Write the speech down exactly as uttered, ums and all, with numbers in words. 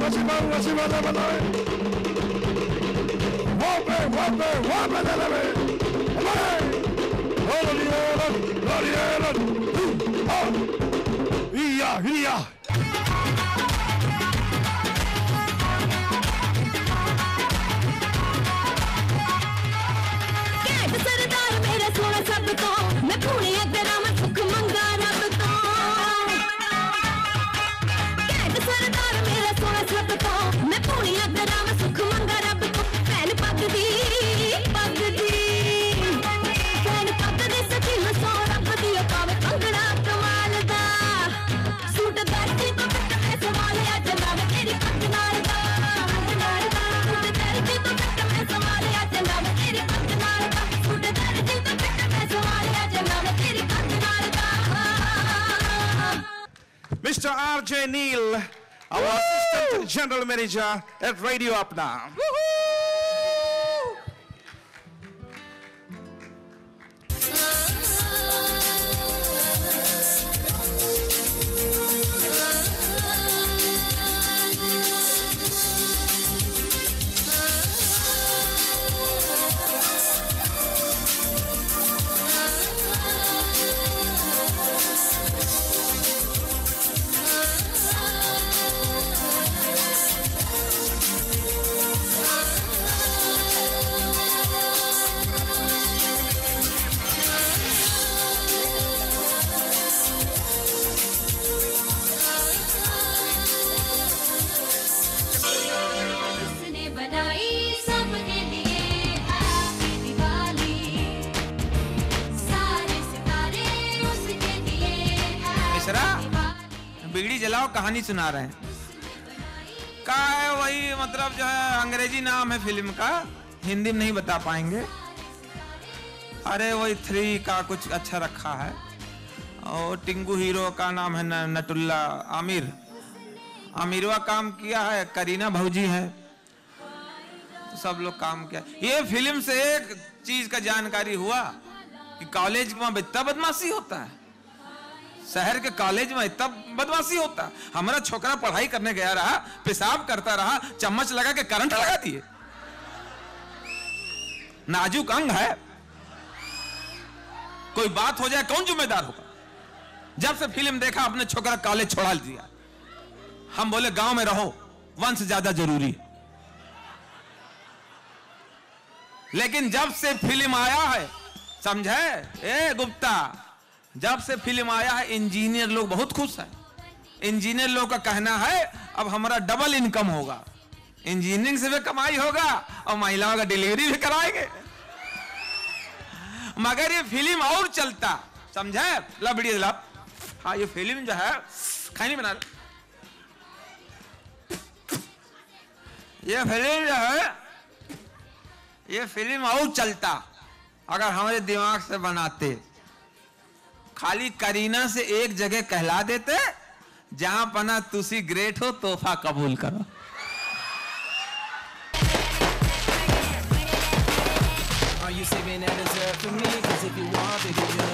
Mister R J Neil, our Woo! Assistant General Manager at Radio Apna. बीड़ी जलाओ कहानी सुना रहे हैं का है वही मतलब जो है अंग्रेजी नाम है फिल्म का, हिंदी में नहीं बता पाएंगे। अरे वही थ्री का कुछ अच्छा रखा है और टिंगू हीरो का नाम है न, नटुल्ला आमिर आमिरवा काम किया है, करीना भौजी है, तो सब लोग काम किया। ये फिल्म से एक चीज का जानकारी हुआ कि कॉलेज में इतना बदमाशी होता है, शहर के कॉलेज में इतना बदमाशी होता है। हमारा छोकरा पढ़ाई करने गया रहा, पेशाब करता रहा, चम्मच लगा के करंट लगा दिए। नाजुक अंग है, कोई बात हो जाए कौन जिम्मेदार होगा। जब से फिल्म देखा अपने छोकरा कॉलेज छोड़ा दिया। हम बोले गांव में रहो, वंश ज्यादा जरूरी। लेकिन जब से फिल्म आया है, समझे ए गुप्ता, जब से फिल्म आया है इंजीनियर लोग बहुत खुश हैं। इंजीनियर लोग का कहना है अब हमारा डबल इनकम होगा, इंजीनियरिंग से भी कमाई होगा और महिलाओं का डिलीवरी भी कराएंगे। मगर ये फिल्म और चलता, समझे लबड़ी लब। हाँ ये फिल्म जो है खाई नहीं बना, ये फिल्म जो है ये फिल्म और चलता अगर हमारे दिमाग से बनाते। खाली करीना से एक जगह कहला देते, जहां पना तुसी ग्रेट हो तोहफा कबूल करो। Are you saving that dessert for me? 'Cause if you want, baby,